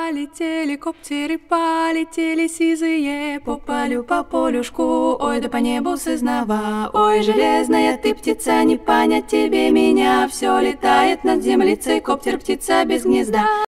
полетели, коптеры полетели сизые по полюшку, ой, да по небу сызнова. Ой, железная ты птица, не понять тебе меня, все летает над землицей, коптер птица без гнезда.